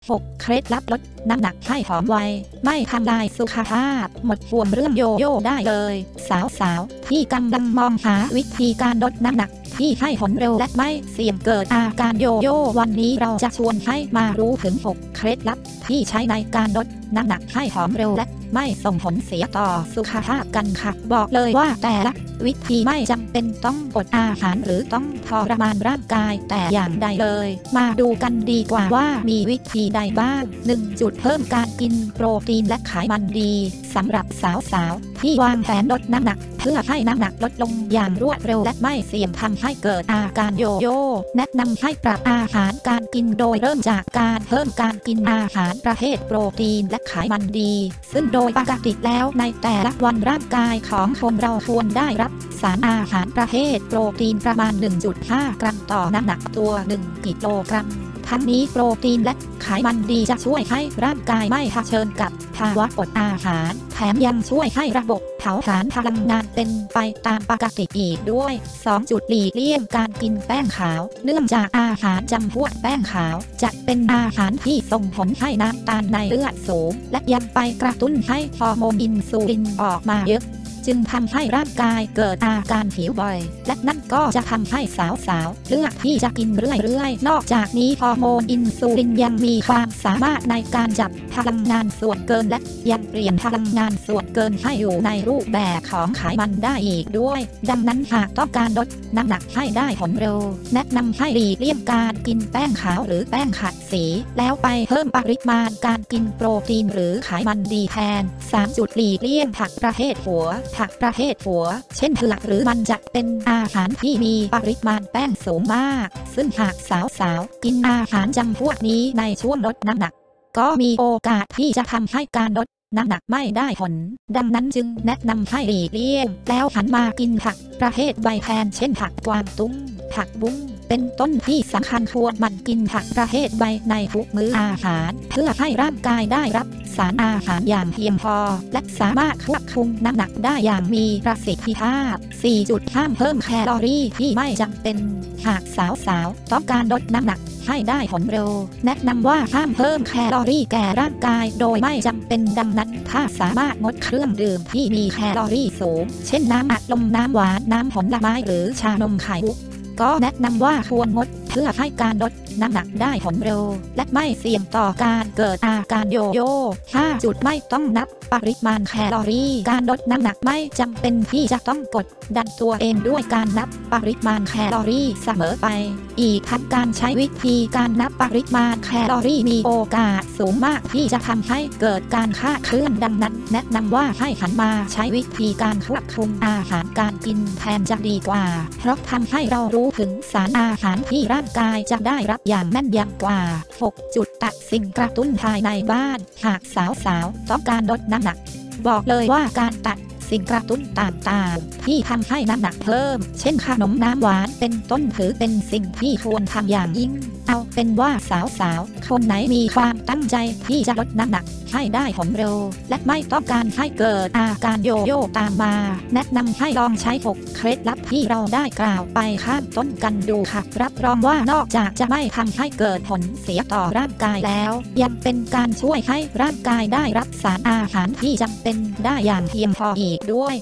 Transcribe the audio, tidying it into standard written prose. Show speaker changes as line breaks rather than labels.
6 เคล็ดลับลดน้ำหนักให้ผอมไวไม่ทำลายสุขภาพหมดห่วงเรื่องโยโย่ได้เลยสาวๆที่กำลังมองหาวิธีการลดน้ำหนักที่ให้ผลเร็วและไม่เสี่ยงเกิดอาการโยโย่วันนี้เราจะชวนให้มารู้ถึง 6 เคล็ดลับที่ใช้ในการลดน้ำหนักให้ผอมเร็วและไม่ส่งผลเสียต่อสุขภาพกันค่ะบอกเลยว่าแต่ละวิธีไม่จำเป็นต้องอดอาหารหรือต้องทรมานร่างกายแต่อย่างใดเลยมาดูกันดีกว่าว่ามีวิธีใดบ้าง 1. จุดเพิ่มการกินโปรตีนและไขมันดีสำหรับสาวๆที่วางแผนลดน้ำหนักเพื่อให้น้ำหนักลดลงอย่างรวดเร็วและไม่เสี่ยงทำให้เกิดอาการโยโย่แนะนำให้ปรับอาหารการกินโดยเริ่มจากการเพิ่มการกินอาหารประเภทโปรตีนและไขมันดีซึ่งโดยปกติแล้วในแต่ละวันร่างกายของคนเราควรได้รับสารอาหารประเภทโปรตีนประมาณ 1.5 กรัมต่อน้ำหนักตัว 1 กิโลกรัมทั้งนี้โปรตีนและไขมันดีจะช่วยให้ร่างกายไม่เผชิญกับภาวะอดอาหารแถมยังช่วยให้ระบบเผาผลาญพลังงานเป็นไปตามปกติอีกด้วย 2. จุดหลีกเลี่ยงการกินแป้งขาวเนื่องจากอาหารจำพวกแป้งขาวจะเป็นอาหารที่ส่งผลให้น้ำตาลในเลือดสูงและยังไปกระตุ้นให้ฮอร์โมนอินซูลินออกมาเยอะจึงทำให้ร่างกายเกิดอาการหิวบ่อยและนั่นก็จะทำให้สาวๆเลือกที่จะกินเรื่อยๆนอกจากนี้ฮอร์โมนอินซูลินยังมีความสามารถในการจับพลังงานส่วนเกินและยังเปลี่ยนพลังงานส่วนเกินให้อยู่ในรูปแบบของไขมันได้อีกด้วยดังนั้นหากต้องการลดน้ำหนักให้ได้ผลเร็วแนะนำให้หลีกเลี่ยงการกินแป้งขาวหรือแป้งขัดสีแล้วไปเพิ่มปริมาณการกินโปรตีนหรือไขมันดีแทน 3. จุดหลีกเลี่ยงผักประเภทหัวผักประเภทหัวเช่นเผือกหรือมันจะเป็นอาหารที่มีปริมาณแป้งสูงมากซึ่งหากสาวๆกินอาหารจำพวกนี้ในช่วงลดน้ำหนักก็มีโอกาสที่จะทำให้การลดน้ำหนักไม่ได้ผลดังนั้นจึงแนะนำให้หลีกเลี่ยงแล้วหันมากินผักประเภทใบแทนเช่นผักกวางตุ้งผักบุ้งเป็นต้นที่สำคัญควรมันกินผักประเภทใบในทุกมื้ออาหารเพื่อให้ร่างกายได้รับสารอาหารอย่างเพียงพอและสามารถควบคุมน้ำหนักได้อย่างมีประสิทธิภาพ 4. จุดห้ามเพิ่มแคลอรี่ที่ไม่จำเป็นหากสาวๆต้องการลดน้ำหนักให้ได้ผลเร็วแนะนำว่าห้ามเพิ่มแคลอรี่แก่ร่างกายโดยไม่จำเป็นดังนั้นถ้าสามารถงดเครื่องดื่มที่มีแคลอรี่สูงเช่นน้ำอัดลมน้ำหวานน้ำผลไม้หรือชานมไข่มุกก็แนะนำว่าควรงดเพื่อให้การลดน้ำหนักได้ผลเร็วและไม่เสี่ยงต่อการเกิดอาการโยโย่ 5. จุดไม่ต้องนับปริมาณแคลอรี่การลดน้ำหนักไม่จำเป็นที่จะต้องกดดันตัวเองด้วยการนับปริมาณแคลอรี่เสมอไปอีกทั้งการใช้วิธีการนับปริมาณแคลอรี่มีโอกาสสูงมากที่จะทำให้เกิดการคลาดเคลื่อนดังนั้นแนะนำว่าให้หันมาใช้วิธีการควบคุมอาหารการกินแทนจะดีกว่าเพราะทำให้เรารู้ถึงสารอาหารที่ร่างกายจะได้รับอย่างแม่นยำกว่า 6. จุดตัดสิ่งกระตุ้นภายในบ้านหากสาวๆต้องการลดน้ำหนักบอกเลยว่าการตัดสิ่งกระตุ้นต่างๆที่ทำให้น้ำหนักเพิ่มเช่นขนมน้ำหวานเป็นต้นถือเป็นสิ่งที่ควรทำอย่างยิ่งเอาเป็นว่าสาวๆคนไหนมีความตั้งใจที่จะลดน้ำหนักให้ได้ผลเร็วและไม่ต้องการให้เกิดอาการโยโย่ตามมาแนะนำให้ลองใช้ 6 เคล็ดลับที่เราได้กล่าวไปข้างต้นกันดูค่ะรับรองว่านอกจากจะไม่ทำให้เกิดผลเสียต่อร่างกายแล้วยังเป็นการช่วยให้ร่างกายได้รับสารอาหารที่จำเป็นได้อย่างเพียงพออีกด้วย